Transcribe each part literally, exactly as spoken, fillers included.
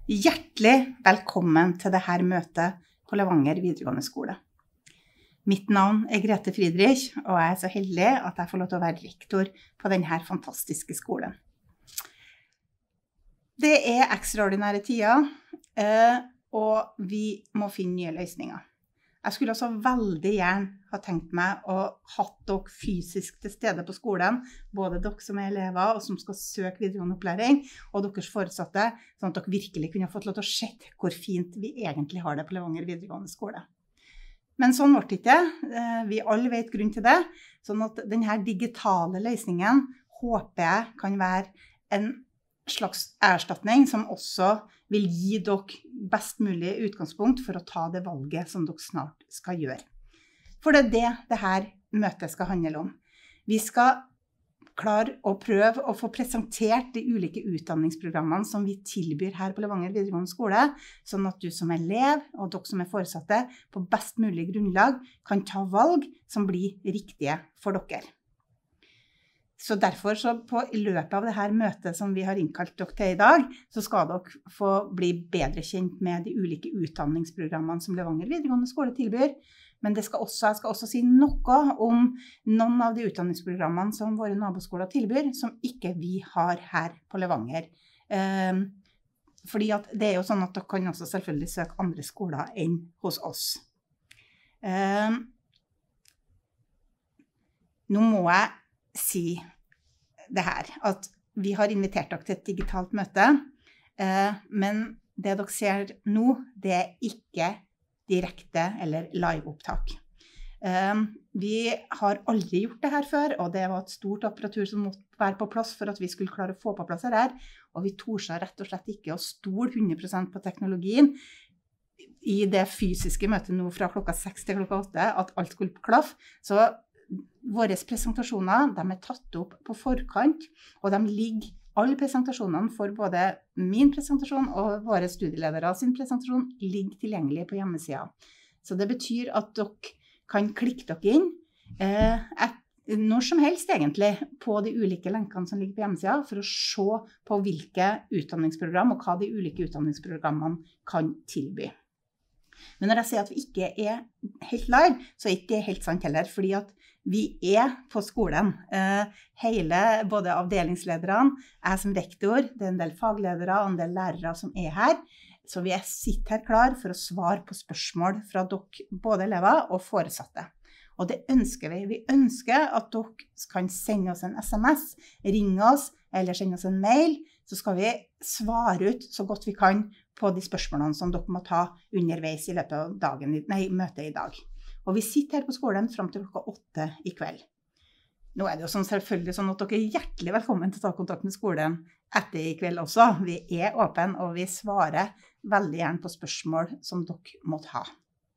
Hjertelig velkommen til dette møtet på Levanger videregående skole. Mitt navn er Grete Friedrich, og jeg er så heldig at jeg får lov til å være rektor på denne fantastiske skolen. Det er ekstraordinære tider, og vi må finne nye løsninger. Jeg skulle også veldig gjerne ha tenkt meg å ha dere fysisk til stede på skolen, både dere som er elever og som skal søke videregående opplæring, og deres foresatte, sånn at dere virkelig kunne fått lov til å se hvor fint vi egentlig har det på Levanger videregående skole. Men sånn ble det ikke. Vi alle vet grunn til det, sånn at denne digitale løsningen håper jeg kan være en slags erstatning som også vil gi dere best mulig utgangspunkt for å ta det valget som dere snart skal gjøre. For det er det dette møtet skal handle om. Vi skal klare å prøve å få presentert de ulike utdanningsprogrammene som vi tilbyr her på Levanger videregående skole, sånn at du som elev og dere som er foresatte på best mulig grunnlag kan ta valg som blir riktige for dere. Så derfor, så på i løpet av dette møtet som vi har innkalt dere til i dag, så skal dere få bli bedre kjent med de ulike utdanningsprogrammene som Levanger videregående skole tilbyr. Men det skal også, jeg skal også si noe om noen av de utdanningsprogrammene som våre naboskoler tilbyr, som ikke vi har her på Levanger. Um, fordi at det er jo sånn at dere kan også selvfølgelig søke andre skoler enn hos oss. Um, nå må jeg si det her, at vi har invitert dere til et digitalt møte, eh, men det dere ser nå, det er ikke direkte eller live-opptak. Eh, vi har aldri gjort det her før, og det var et stort apparatur som måtte være på plass for at vi skulle klare å få på plass det her, og vi torsa rett og slett ikke å stole hundre prosent på teknologien i det fysiske møtet nå fra klokka seks til klokka åtte, at alt skulle klaffe. Så våre presentasjoner, de er tatt opp på forkant, og de ligger, alle presentasjonene for både min presentasjon og våre studieledere sin presentasjon ligger tilgjengelig på hjemmesiden. Så det betyr at dere kan klikke dere inn eh, et, når som helst egentlig på de ulike lenkene som ligger på hjemmesiden for å se på hvilke utdanningsprogram og hva de ulike utdanningsprogrammene kan tilby. Men når jeg sier at vi ikke er helt live, så er ikke det helt sant heller, fordi at vi er på skolen. Hele, både avdelingslederne, jeg som rektor, det er en del fagledere og en del lærere som er her, så vi sitter her klar for å svare på spørsmål fra dere, både elever og foresatte. Og det ønsker vi. Vi ønsker at dere kan sende oss en sms, ringe oss eller sende oss en mail, så skal vi svare ut så godt vi kan på de spørsmålene som dere må ta underveis i løpet av dagen, nei, møtet i dag. Og vi sitter her på skolen frem til klokka åtte i kveld. Nå er det jo sånn, selvfølgelig sånn at dere er hjertelig velkommen til å ta kontakt med skolen etter i kveld også. Vi er åpne, og vi svarer veldig gjerne på spørsmål som dere måtte ha.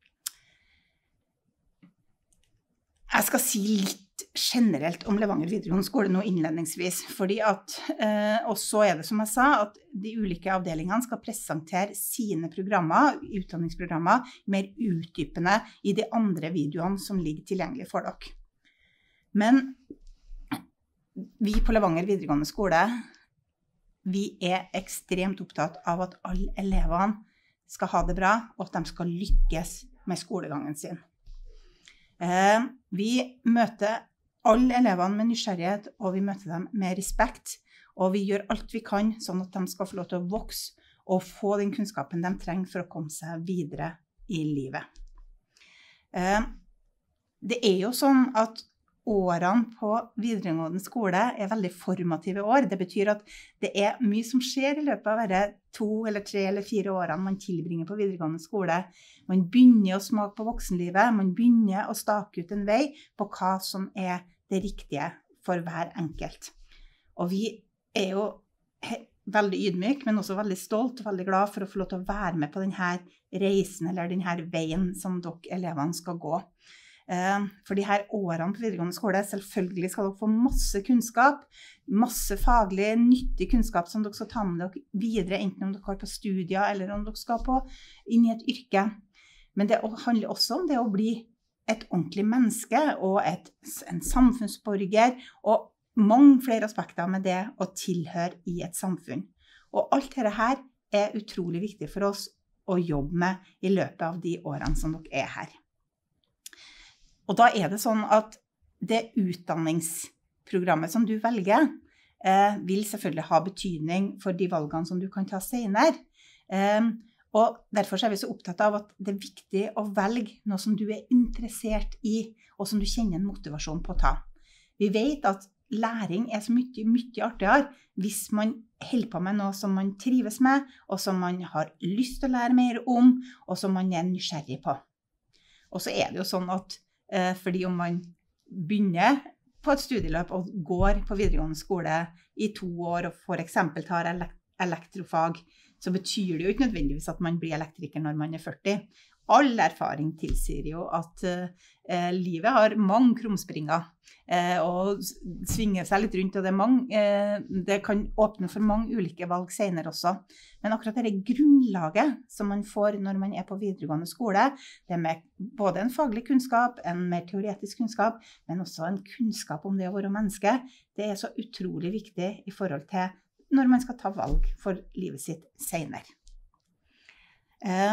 Jeg skal si litt generelt om Levanger videregående skole nå innledningsvis, fordi at, eh, og så er det som jeg sa, at de ulike avdelingene skal presentere sine programmer, utdanningsprogrammer, mer utdypende i de andre videoene som ligger tilgjengelig for dere. Men vi på Levanger videregående skole, vi er ekstremt opptatt av at alle elevene skal ha det bra, og at de skal lykkes med skolegangen sin. Eh, vi møter alle elevene med nysgjerrighet, og vi møter dem med respekt, og vi gjør alt vi kan sånn at de skal få lov til å vokse og få den kunnskapen de trenger for å komme seg videre i livet. Eh, det er jo sånn at årene på videregående skole er veldig formative år. Det betyr at det er mye som skjer i løpet av de to eller tre eller fire årene man tilbringer på videregående skole. Man begynner å smake på voksenlivet, man begynner å stake ut en vei på hva som er det riktige for hver enkelt. Og vi er jo veldig ydmyk, men også veldig stolt og veldig glad for å få lov til å være med på denne reisen eller denne veien som dere elevene skal gå. For de her årene på videregående skole, selvfølgelig skal dere få masse kunnskap, masse faglig, nyttig kunnskap som dere skal ta med dere videre, enten om dere har på studier eller om dere skal på, inn i et yrke. Men det handler også om det å bli et ordentlig menneske og et, en samfunnsborger, og mange flere aspekter med det å tilhøre i et samfunn. Og alt dette her er utrolig viktig for oss å jobbe med i løpet av de årene som dere er her. Og da er det sånn at det utdanningsprogrammet som du velger, eh, vil selvfølgelig ha betydning for de valgene som du kan ta senere. Eh, og derfor er vi så opptatt av at det er viktig å velge noe som du er interessert i, og som du kjenner en motivasjon på å ta. Vi vet at læring er så mye, mye artigere hvis man holder på med noe som man trives med, og som man har lyst til å lære mer om, og som man er nysgjerrig på. Og så er det jo sånn at eh, fordi om man begynner på et studieløp og går på videregående skole i to år og for eksempel tar elektrofag, så betyr det jo ikke nødvendigvis at man blir elektriker når man er førti. All erfaring tilsier jo at eh, livet har mange krumspringer eh, og svinger seg litt rundt, og det, er mange, eh, det kan åpne for mange ulike valg senere også. Men akkurat det grunnlaget som man får når man er på videregående skole, det er med både en faglig kunnskap, en mer teoretisk kunnskap, men også en kunnskap om det å være menneske, det er så utrolig viktig i forhold til når man skal ta valg for livet sitt senere. Eh,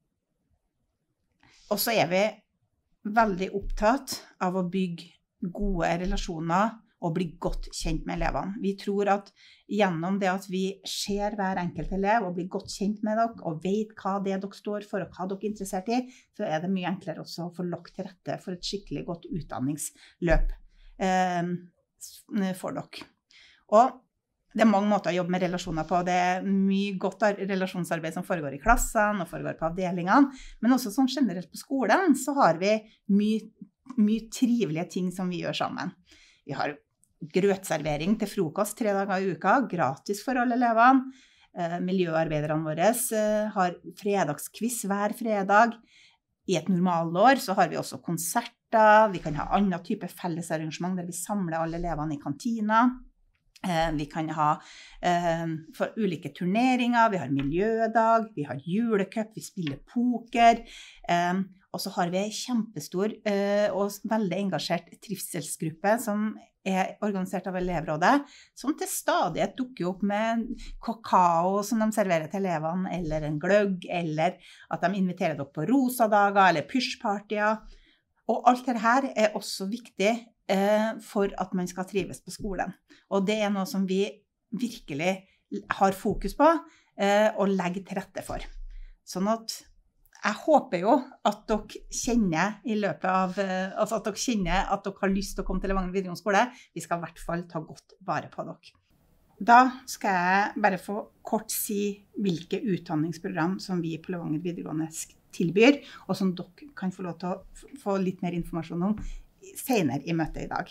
Og så er vi veldig opptatt av å bygge gode relasjoner og bli godt kjent med elevene. Vi tror at gjennom det at vi ser hver enkelt elev og blir godt kjent med dere og vet hva det dere står for og hva dere er interessert i, så er det mye enklere også å få lagt til rette for et skikkelig godt utdanningsløp eh, for dere. Og det er mange måter å jobbe med relasjoner på. Det er mye godt relasjonsarbeid som foregår i klassene og foregår på avdelingene, men også sånn generelt på skolen så har vi mye, mye trivelige ting som vi gjør sammen. Vi har grøtservering til frokost tre dager i uka, gratis for alle elevene. Miljøarbeiderne våre har fredagskviss hver fredag. I et normalår så har vi også konserter, vi kan ha annen type fellesarrangement der vi samler alle elevene i kantina. Vi kan ha eh, for ulike turneringer, vi har miljødag, vi har julecup, vi spiller poker, eh, og så har vi en kjempestor eh, og veldig engasjert trivselsgruppe som er organisert av elevrådet, som til stadighet dukker opp med kakao som de serverer til elevene, eller en gløgg, eller at de inviterer dere på rosadager, eller pysjpartier. Og alt dette her er også viktig for at man skal trives på skolen. Og det er noe som vi virkelig har fokus på og legger til rette for. Sånn at jeg håper jo at dere kjenner i løpet av, altså at dere kjenner at dere har lyst til å komme til Levanger videregående skole. Vi skal i hvert fall ta godt vare på dere. Da skal jeg bare få kort si hvilke utdanningsprogram som vi på Levanger videregående tilbyr, og som dere kan få lov til å få litt mer informasjon om senere i møtet i dag.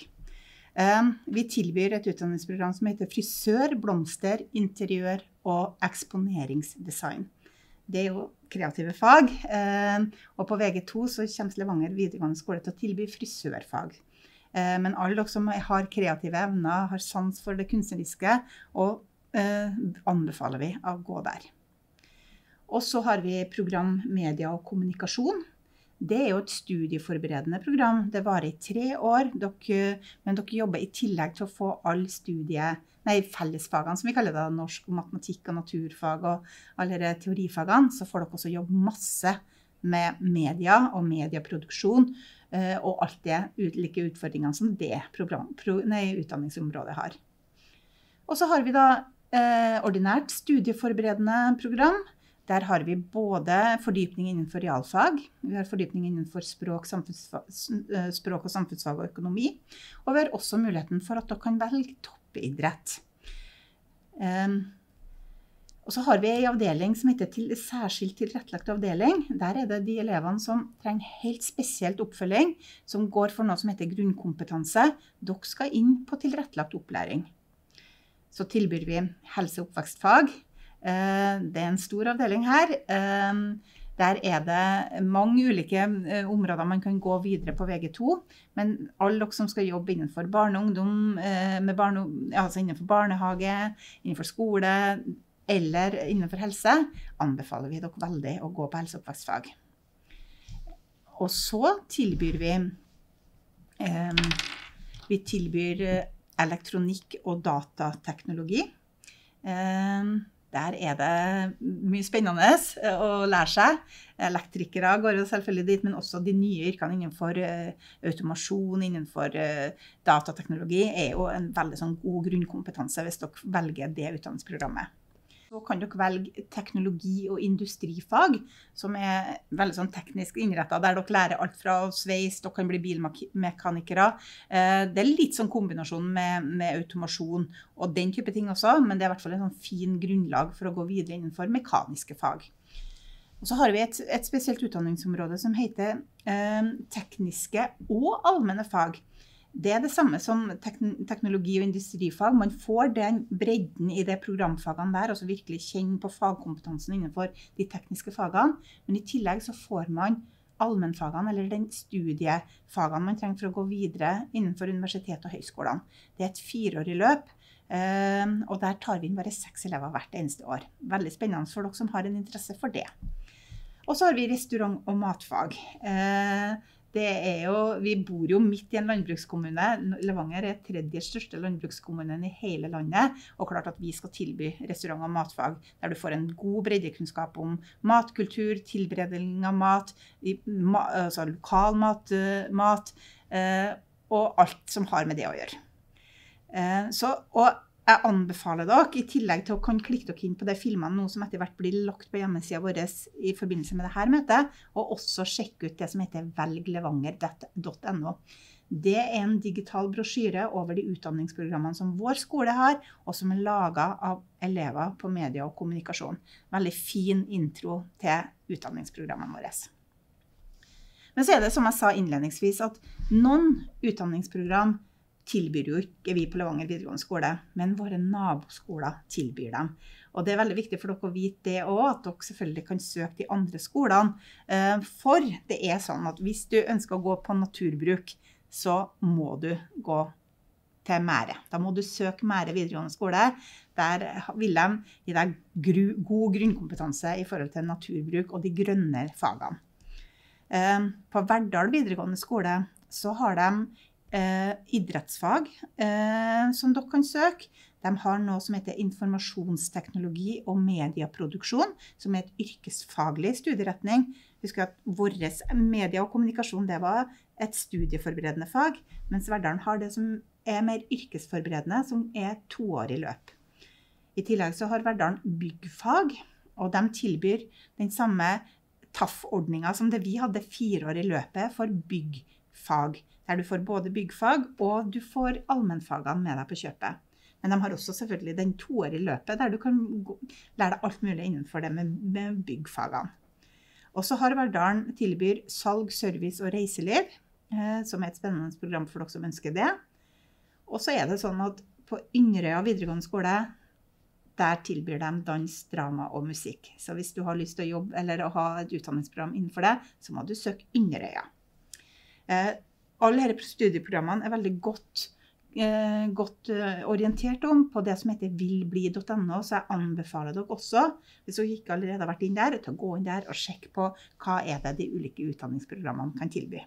Vi tilbyr et utdanningsprogram som heter frisør, blomster, interiør og eksponeringsdesign. Det er jo kreative fag, og på V G to så kommer Levanger videregående skole til å tilby frisørfag. Men alle dere som har kreative evner, har sans for det kunstneriske, og anbefaler vi å gå der. Og så har vi program media og kommunikasjon. Det er jo et studieforberedende program. Det varer i tre år, dere, men dere jobber i tillegg til å få alle studie, nei, fellesfagene, som vi kaller det, norsk, matematikk og naturfag og alle teorifagene, så får dere også jobbe masse med media og medieproduksjon og alt det ulike utfordringene som det program, pro, nei, utdanningsområdet har. Og så har vi da eh, ordinært studieforberedende program. Der har vi både fordypning innenfor realfag, vi har fordypning innenfor språk, språk og samfunnsfag og økonomi, og vi har også muligheten for at dere kan velge toppidrett. Um, og så har vi en avdeling som heter til, særskilt tilrettelagt avdeling. Der er det de elevene som trenger helt spesielt oppfølging, som går for noe som heter grunnkompetanse. Dere skal inn på tilrettelagt opplæring. Så tilbyr vi helse- og oppvekstfag. Det er en stor avdeling her. Der er det mange ulike områder man kan gå videre på V G to, men alle dere som skal jobbe innenfor barne og ungdom, med barne, altså innenfor barnehage, innenfor skole eller innenfor helse, anbefaler vi dere veldig å gå på helse- og oppvekstfag. Og så tilbyr vi, vi tilbyr elektronikk og datateknologi. Der er det mye spennende å lære seg. Elektrikere går jo selvfølgelig dit, men også de nye yrkene innenfor automasjon, innenfor datateknologi er jo en veldig sånn god grunnkompetanse hvis dere velger det utdanningsprogrammet. Så kan dere velge teknologi- og industrifag, som er veldig sånn teknisk innrettet, der dere lærer alt fra sveis, dere kan bli bilmekanikere. Det er litt sånn kombinasjon med, med automasjon og den type ting også, men det er i hvert fall en sånn fin grunnlag for å gå videre innenfor mekaniske fag. Og så har vi et, et spesielt utdanningsområde som heter eh, tekniske og allmenne fag. Det er det samme som teknologi- og industrifag. Man får den bredden i de programfagene der, altså virkelig kjenne på fagkompetansen innenfor de tekniske fagene. Men i tillegg så får man allmennfagene, eller den studiefagene man trenger for å gå videre innenfor universitet og høyskolene. Det er et fireårig løp, og der tar vi inn bare seks elever hvert eneste år. Veldig spennende for dere som har en interesse for det. Og så har vi restaurant- og matfag. Det er jo, vi bor jo midt i en landbrukskommune. Levanger er tredje største landbrukskommunen i hele landet, og klart at vi skal tilby restaurant- og matfag, der du får en god breddekunnskap om matkultur, tilberedning av mat, altså lokal mat, mat og alt som har med det å gjøre. Så, og jeg anbefaler dere, i tillegg til å kan klikke dere inn på de filmene nå som etter hvert blir lagt på hjemmesiden vår i forbindelse med dette møtet, og også sjekke ut det som heter velg levanger punktum no. Det er en digital brosjyre over de utdanningsprogrammene som vår skole har, og som er laget av elever på media og kommunikasjon. Veldig fin intro til utdanningsprogrammene våre. Men så er det, som jeg sa innledningsvis, at noen utdanningsprogram tilbyr jo ikke vi på Levanger videregående skole, men våre naboskoler tilbyr dem. Og det er veldig viktig for dere å vite det også, at dere selvfølgelig kan søke de andre skolene. For det er sånn at hvis du ønsker å gå på naturbruk, så må du gå til Mære. Da må du søke Mære videregående skole. Der vil de gi deg god grunnkompetanse i forhold til naturbruk og de grønne fagene. På Verdal videregående skole så har de Eh, idrettsfag eh, som dere kan søke. De har noe som heter informasjonsteknologi og medieproduksjon, som er et yrkesfaglig studieretning. Husk at vår media og kommunikasjon, det var et studieforberedende fag, mens Verdalen har det som er mer yrkesforberedende, som er toårig løp. I tillegg så har Verdalen byggfag, og de tilbyr den samme T A F-ordningen som det vi hadde fireårig løpet for byggfag, der du får både byggfag og du får allmennfagene med deg på kjøpet. Men de har også selvfølgelig den toårige løpet, der du kan lære deg alt mulig innenfor det med, med byggfagene. Og så har Verdalen tilbyr salg, service og reiseliv, eh, som er et spennende program for dere som ønsker det. Og så er det sånn at på Inderøya videregående skole, der tilbyr de dans, drama og musikk. Så hvis du har lyst til å jobbe eller å ha et utdanningsprogram innenfor det, så må du søke Inderøya. Eh, Alle disse studieprogrammene er veldig godt, eh, godt eh, orientert om på det som heter vilbli punktum no, så jeg anbefaler dere også, hvis dere ikke allerede har vært inn der, til å gå inn der og sjekke på hva er det de ulike utdanningsprogrammene kan tilby.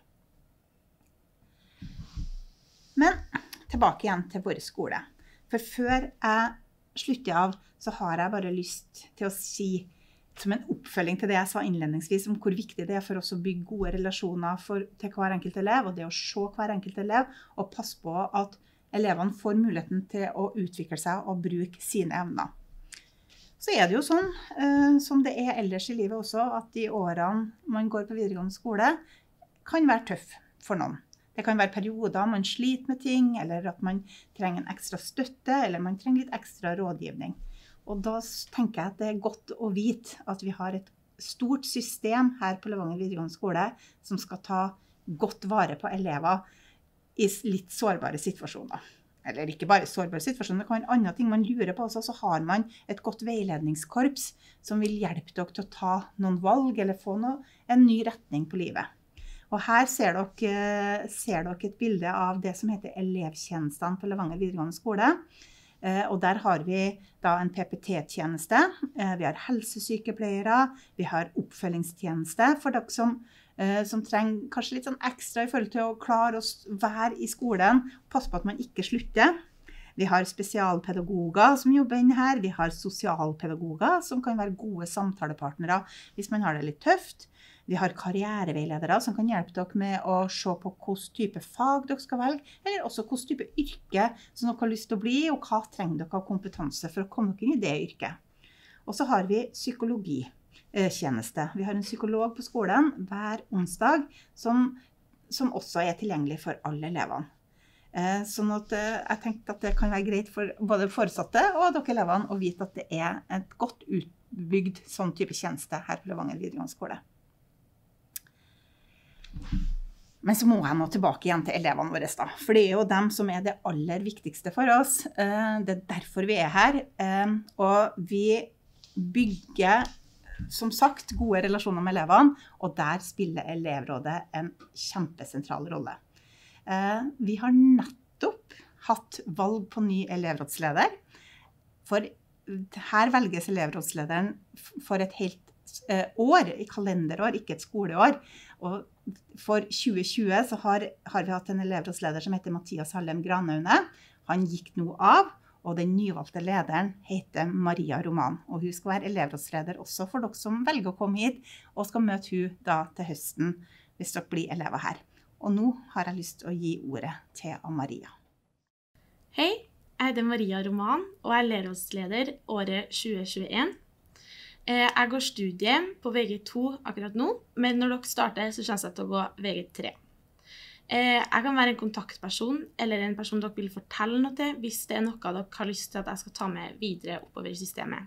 Men tilbake igjen til vår skole. For før jeg slutter av, så har jeg bare lyst til å si, som en oppfølging til det jeg sa innledningsvis, om hvor viktig det er for oss å bygge gode relasjoner for, til hver enkelt elev, og det å se hver enkelt elev, og passe på at elevene får muligheten til å utvikle seg og bruke sine evner. Så er det jo sånn, eh, som det er ellers i livet også, at de årene man går på videregående skole, kan være tøff for noen. Det kan være perioder man sliter med ting, eller at man trenger en ekstra støtte, eller man trenger litt ekstra rådgivning. Og da tenker jeg at det er godt å vite at vi har et stort system her på Levanger videregående skole som skal ta godt vare på elever i litt sårbare situasjoner. Eller ikke bare sårbare situasjoner, det kan være andre ting man lurer på også, så har man et godt veiledningskorps som vil hjelpe dere til å ta noen valg eller få noe, en ny retning på livet. Og her ser dere, ser dere et bilde av det som heter elevtjenestene på Levanger videregående skole. Og der har vi da en P P T-tjeneste, vi har helsesykepleiere, vi har oppfølgingstjeneste for dere som, som trenger kanskje litt sånn ekstra i forhold til å klare å være i skolen, passe på at man ikke slutter. Vi har spesialpedagoger som jobber inne her. Vi har sosialpedagoger som kan være gode samtalepartnere hvis man har det litt tøft. Vi har karriereveiledere som kan hjelpe dere med å se på hvilken type fag dere skal velge, eller også hvilken type yrke som dere har lyst til å bli, og hva trenger dere av kompetanse for å komme dere inn i det yrket. Og så har vi psykologitjeneste. Vi har en psykolog på skolen hver onsdag som, som også er tilgjengelig for alle elevene. Sånn at jeg tenkte at det kan være greit for både foresatte og dere elevene å vite at det er et godt utbygd sånn type tjeneste her på Levanger videregående skole. Men så må jeg nå tilbake igjen til elevene våre da, for det er jo dem som er det aller viktigste for oss. Det er derfor vi er her, og vi bygger, som sagt, gode relasjoner med elevene, og der spiller elevrådet en kjempesentral rolle. Vi har nettopp hatt valg på ny elevrådsleder, for her velges elevrådslederen for et helt år, i kalenderår, ikke et skoleår. Og for tjue tjue så har, har vi hatt en elevrådsleder som heter Mathias Hallem Granaune. Han gikk nå av, og den nyvalgte lederen heter Maria Roman. Og hun skal være elevrådsleder også for dere som velger å komme hit, og skal møte hun da til høsten hvis dere blir elever her. Og nå har jeg lyst til å gi ordet til Maria. Hei, jeg heter Maria Roman, og er elevrådsleder året tjue tjueen. Jeg går studie på V G to akkurat nå, men når dere starter så kommer jeg til å gå V G tre. Jeg kan være en kontaktperson, eller en person dere vil fortelle noe til, hvis det er noe dere har lyst til at jeg skal ta med videre oppover i systemet.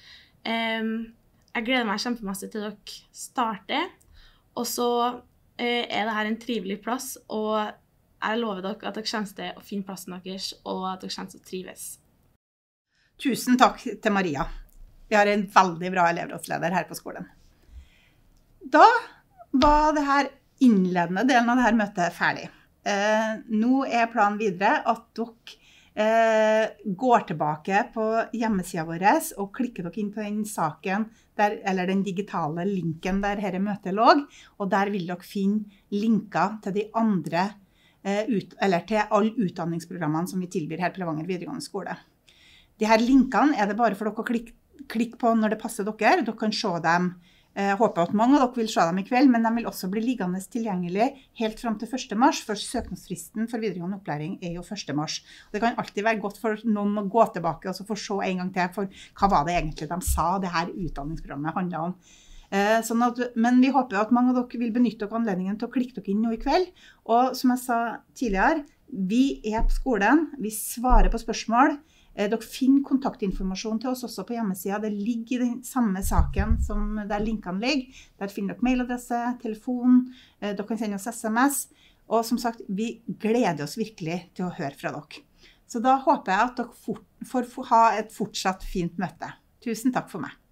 Jeg gleder meg kjempemasse til dere starter, og så er dette en trivelig plass, og jeg lover dere at dere kommer til å finne plassen deres, og at dere kommer til å trives. Tusen takk til Maria. Vi har en veldig bra elevrådsleder her på skolen. Da var det her innledende delen av dette møtet ferdig. Eh, nå er planen videre at dere eh, går tilbake på hjemmesiden vår og klikker dere inn på den saken, der, eller den digitale linken der dette møtet lå, og der vil dere finne linker til de andre, eh, ut, eller til alle utdanningsprogrammene som vi tilbyr her på Levanger videregående skole. De her linkene er det bare for dere å klikke Klikk på når det passer dere, dere kan se dem. Jeg håper at mange av dere vil se dem i kveld, men de vil også bli liggende tilgjengelig helt frem til første mars, for søknadsfristen for videregående opplæring er jo første mars. Det kan alltid være godt for noen å gå tilbake og så få se en gang til, for hva var det egentlig de sa det her utdanningsprogrammet handlet om. Sånn at, men vi håper at mange av dere vil benytte dere anledningen til å klikke dere inn nå i kveld, og som jeg sa tidligere, vi er på skolen, vi svarer på spørsmål. Dere finner kontaktinformasjon til oss også på hjemmesiden. Det ligger i den samme saken som der linkene ligger. Der finner dere mailadresse, telefon, dere kan sende oss S M S. Og som sagt, vi gleder oss virkelig til å høre fra dere. Så da håper jeg at dere får ha et fortsatt fint møte. Tusen takk for meg.